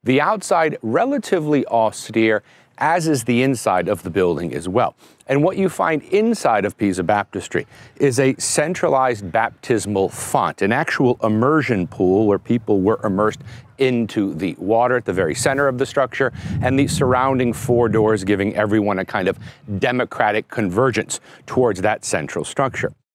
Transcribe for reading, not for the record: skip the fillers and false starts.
The outside relatively austere, as is the inside of the building as well. And what you find inside of Pisa Baptistry is a centralized baptismal font, an actual immersion pool where people were immersed into the water at the very center of the structure, and the surrounding four doors giving everyone a kind of democratic convergence towards that central structure.